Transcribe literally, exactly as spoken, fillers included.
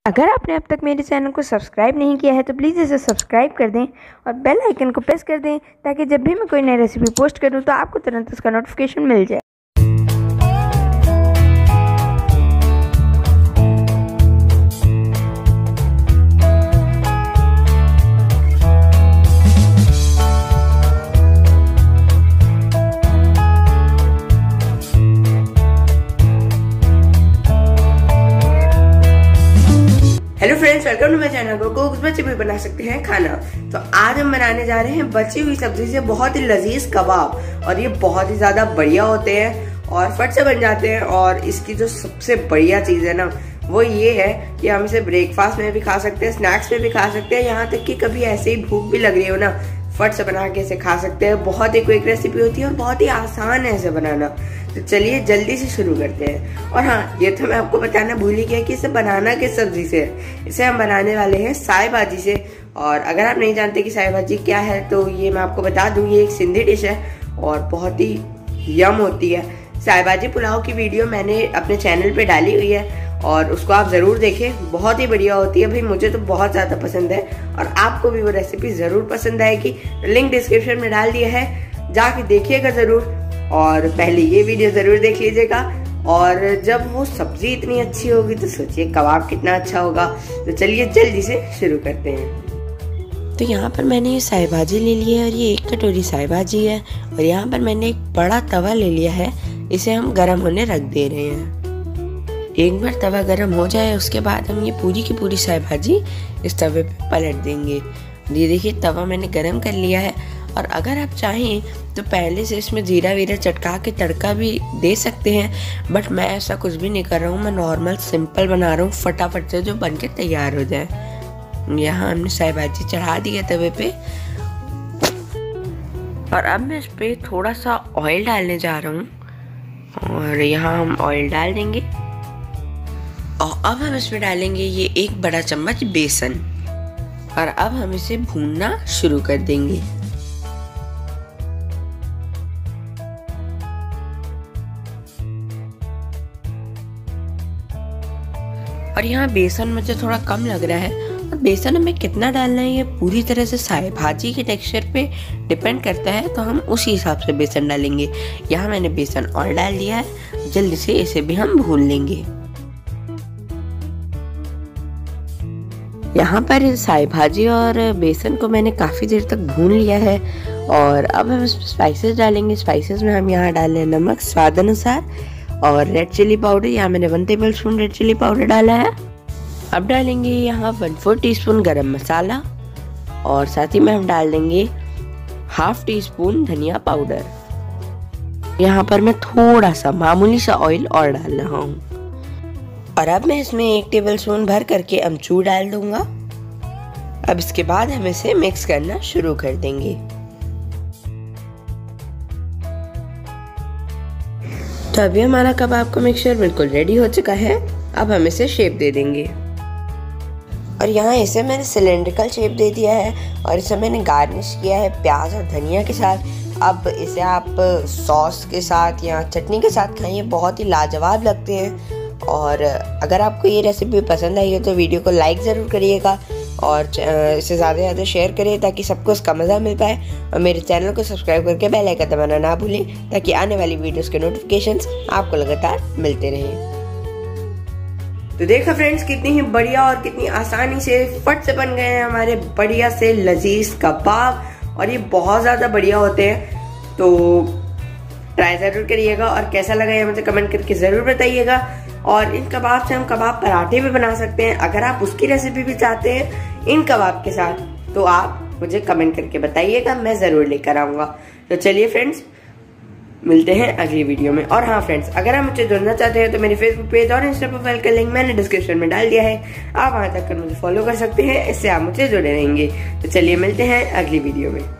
अगर आपने अब तक मेरे चैनल को सब्सक्राइब नहीं किया है तो प्लीज़ इसे सब्सक्राइब कर दें और बेल आइकन को प्रेस कर दें ताकि जब भी मैं कोई नई रेसिपी पोस्ट करूं तो आपको तुरंत उसका नोटिफिकेशन मिल जाए। Hello friends, welcome to my channel. Cook बच्चे भी बना सकते हैं खाना। तो आज हम बनाने जा रहे हैं बची हुई सब्जी से बहुत ही लजीज कबाब, और ये बहुत ही ज्यादा बढ़िया होते हैं और फट से बन जाते हैं। और इसकी जो सबसे बढ़िया चीज है ना वो ये है कि हम इसे ब्रेकफास्ट में भी खा सकते हैं, स्नैक्स में भी खा सकते हैं, यहाँ तक कि कभी ऐसे ही भूख भी लग रही हो ना, फट से बना के इसे खा सकते हैं। बहुत ही क्विक रेसिपी होती है और बहुत ही आसान है इसे बनाना। तो चलिए जल्दी से शुरू करते हैं। और हाँ, ये तो मैं आपको बताना भूल ही गया कि इसे बनाना किस सब्जी से है। इसे हम बनाने वाले हैं साई भाजी से। और अगर आप नहीं जानते कि साई भाजी क्या है तो ये मैं आपको बता दूं, ये एक सिंधी डिश है और बहुत ही यम होती है। साई भाजी पुलाव की वीडियो मैंने अपने चैनल पे डाली हुई है और उसको आप जरूर देखें, बहुत ही बढ़िया होती है भाई। मुझे तो बहुत ज्यादा पसंद है और आपको भी वो रेसिपी जरूर पसंद आएगी। लिंक डिस्क्रिप्शन में डाल दिया है, जाके देखिएगा जरूर। और पहले ये वीडियो जरूर देख लीजिएगा। और जब वो सब्जी इतनी अच्छी होगी तो सोचिए कबाब कितना अच्छा होगा। तो चलिए जल्दी से शुरू करते हैं। तो यहाँ पर मैंने ये साई भाजी ले लिया है और ये एक कटोरी साई भाजी है। और यहाँ पर मैंने एक बड़ा तवा ले लिया है, इसे हम गर्म होने रख दे रहे हैं। एक बार तवा गर्म हो जाए उसके बाद हम ये पूरी की पूरी साई भाजी इस तवे पे पलट देंगे। ये देखिए तवा मैंने गर्म कर लिया है। और अगर आप चाहें तो पहले से इसमें जीरा वीरा चटका के तड़का भी दे सकते हैं, बट मैं ऐसा कुछ भी नहीं कर रहा हूँ। मैं नॉर्मल सिंपल बना रहा हूँ, फटाफट से जो बन के तैयार हो जाए। यहाँ हमने साई भाजी चढ़ा दी है तवे पे और अब मैं इस पे थोड़ा सा ऑयल डालने जा रहा हूँ। और यहाँ हम ऑयल डाल देंगे और अब हम इसमें डालेंगे ये एक बड़ा चम्मच बेसन। और अब हम इसे भूनना शुरू कर देंगे। और यहाँ बेसन मुझे थोड़ा कम लग रहा है, और बेसन हमें कितना डालना है ये पूरी तरह से साई भाजी के टेक्सचर पे डिपेंड करता है, तो हम उसी हिसाब से बेसन डालेंगे। यहाँ मैंने बेसन और डाल दिया है, जल्दी से इसे भी हम भून लेंगे। यहाँ पर साई भाजी और बेसन को मैंने काफ़ी देर तक भून लिया है। और अब हम इसमें स्पाइसेस डालेंगे। स्पाइसेस में हम यहाँ डाल रहे हैं नमक स्वाद अनुसार और रेड चिली पाउडर। यहाँ मैंने one tablespoon red chilli powder डाला है। अब डालेंगे यहाँ वन फोर टी स्पून गरम मसाला और साथ ही में हम डाल देंगे हाफ टी स्पून धनिया पाउडर। यहाँ पर मैं थोड़ा सा मामूली सा ऑयल और डाल रहा हूँ। और अब मैं इसमें एक टेबल स्पून भर करके अमचूर डाल दूंगा। अब इसके बाद हम इसे मिक्स करना शुरू कर देंगे। तो अभी हमारा कबाब का मिक्सचर बिल्कुल रेडी हो चुका है। अब हम इसे शेप दे देंगे। और यहाँ इसे मैंने सिलेंड्रिकल शेप दे दिया है और इसे मैंने गार्निश किया है प्याज और धनिया के साथ। अब इसे आप सॉस के साथ या चटनी के साथ खाइए, बहुत ही लाजवाब लगते हैं। और अगर आपको ये रेसिपी पसंद आई है तो वीडियो को लाइक ज़रूर करिएगा और इसे ज़्यादा से ज़्यादा शेयर करें ताकि सबको इसका मज़ा मिल पाए। और मेरे चैनल को सब्सक्राइब करके बेल आइकन दबाना ना भूलें ताकि आने वाली वीडियोस के नोटिफिकेशंस आपको लगातार मिलते रहें। तो देखा फ्रेंड्स, कितनी ही बढ़िया और कितनी आसानी से फट से बन गए हैं हमारे बढ़िया से लजीज कबाब। और ये बहुत ज़्यादा बढ़िया होते हैं, तो ट्राई ज़रूर करिएगा। और कैसा लगा ये मुझे कमेंट करके ज़रूर बताइएगा। और इन कबाब से हम कबाब पराठे भी बना सकते हैं। अगर आप उसकी रेसिपी भी चाहते हैं इन कबाब के साथ तो आप मुझे कमेंट करके बताइएगा, मैं ज़रूर लेकर आऊँगा। तो चलिए फ्रेंड्स, मिलते हैं अगली वीडियो में। और हाँ फ्रेंड्स, अगर आप मुझे जुड़ना चाहते हैं तो मेरे फेसबुक पेज और इंस्टा प्रोफाइल का लिंक मैंने डिस्क्रिप्शन में डाल दिया है, आप वहाँ तक कर मुझे फॉलो कर सकते हैं। इससे आप मुझे जुड़े रहेंगे। तो चलिए मिलते हैं अगली वीडियो में।